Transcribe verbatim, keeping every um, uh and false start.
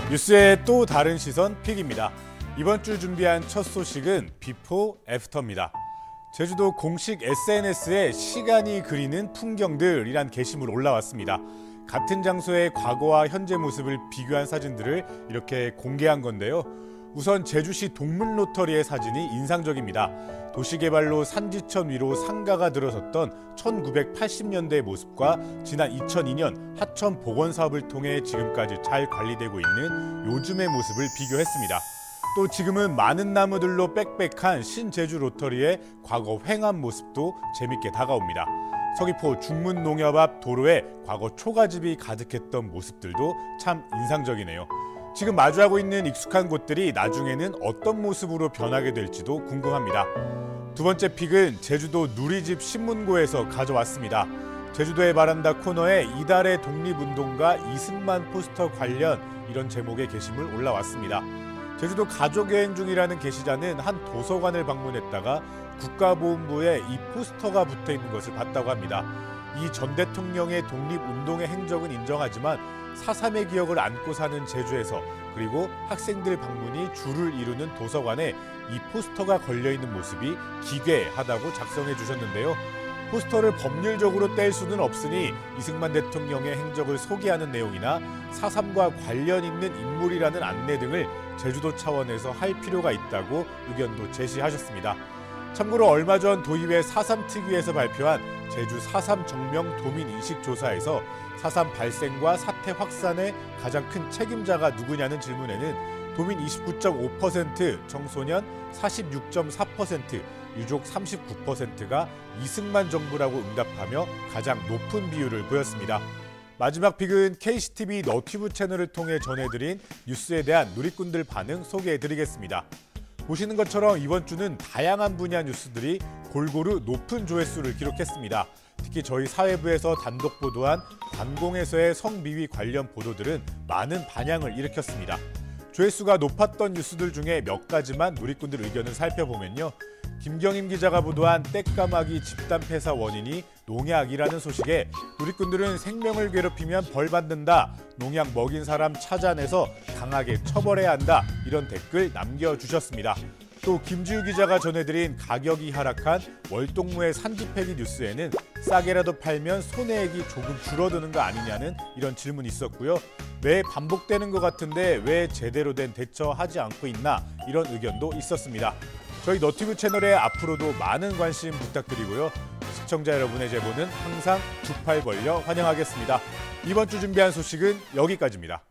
뉴스의 또 다른 시선 픽입니다. 이번 주 준비한 첫 소식은 비포 애프터입니다. 제주도 공식 에스엔에스에 시간이 그리는 풍경들이란 게시물 올라왔습니다. 같은 장소의 과거와 현재 모습을 비교한 사진들을 이렇게 공개한 건데요. 우선 제주시 동문로터리의 사진이 인상적입니다. 도시개발로 산지천 위로 상가가 들어섰던 천구백팔십 년대의 모습과 지난 이천이 년 하천 복원 사업을 통해 지금까지 잘 관리되고 있는 요즘의 모습을 비교했습니다. 또 지금은 많은 나무들로 빽빽한 신제주 로터리의 과거 횡한 모습도 재밌게 다가옵니다. 서귀포 중문농협 앞 도로에 과거 초가집이 가득했던 모습들도 참 인상적이네요. 지금 마주하고 있는 익숙한 곳들이 나중에는 어떤 모습으로 변하게 될지도 궁금합니다. 두 번째 픽은 제주도 누리집 신문고에서 가져왔습니다. 제주도의 바란다 코너에 이달의 독립운동가 이승만 포스터 관련 이런 제목의 게시물 올라왔습니다. 제주도 가족여행 중이라는 게시자는 한 도서관을 방문했다가 국가보훈부에 이 포스터가 붙어있는 것을 봤다고 합니다. 이 전 대통령의 독립운동의 행적은 인정하지만 사삼의 기억을 안고 사는 제주에서 그리고 학생들 방문이 주를 이루는 도서관에 이 포스터가 걸려있는 모습이 기괴하다고 작성해 주셨는데요. 포스터를 법률적으로 뗄 수는 없으니 이승만 대통령의 행적을 소개하는 내용이나 사삼과 관련 있는 인물이라는 안내 등을 제주도 차원에서 할 필요가 있다고 의견도 제시하셨습니다. 참고로 얼마 전 도의회 사삼 특위에서 발표한 제주 사삼 정명 도민인식조사에서 사삼 발생과 사태 확산의 가장 큰 책임자가 누구냐는 질문에는 도민 이십구 점 오 퍼센트, 청소년 사십육 점 사 퍼센트, 유족 삼십구 퍼센트가 이승만 정부라고 응답하며 가장 높은 비율을 보였습니다. 마지막 픽은 케이씨티비 너튜브 채널을 통해 전해드린 뉴스에 대한 누리꾼들 반응 소개해드리겠습니다. 보시는 것처럼 이번 주는 다양한 분야 뉴스들이 골고루 높은 조회수를 기록했습니다. 특히 저희 사회부에서 단독 보도한 관공에서의 성비위 관련 보도들은 많은 반향을 일으켰습니다. 조회수가 높았던 뉴스들 중에 몇 가지만 누리꾼들 의견을 살펴보면요. 김경임 기자가 보도한 땔까마귀 집단 폐사 원인이 농약이라는 소식에 누리꾼들은 생명을 괴롭히면 벌 받는다, 농약 먹인 사람 찾아내서 강하게 처벌해야 한다 이런 댓글 남겨주셨습니다. 또 김지우 기자가 전해드린 가격이 하락한 월동무의 산지폐기 뉴스에는 싸게라도 팔면 손해액이 조금 줄어드는 거 아니냐는 이런 질문이 있었고요. 왜 반복되는 것 같은데 왜 제대로 된 대처하지 않고 있나 이런 의견도 있었습니다. 저희 너튜브 채널에 앞으로도 많은 관심 부탁드리고요. 시청자 여러분의 제보는 항상 두 팔 벌려 환영하겠습니다. 이번 주 준비한 소식은 여기까지입니다.